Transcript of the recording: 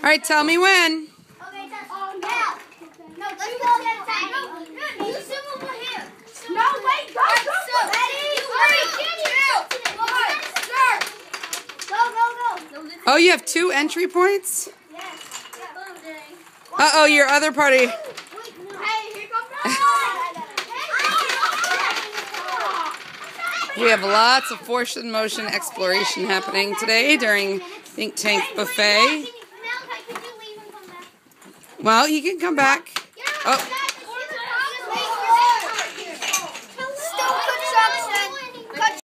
right, tell me when. Okay, yeah. No, let's go get a time. No, you swim over here. No, wait, go. Ready? 3, 2, 1, start. Go. Oh, you have 2 entry points? Yes. Uh-oh, your other party. Hey, here comes We have lots of force and motion exploration happening today during Think Tank Buffet. Well, you can come back. Oh.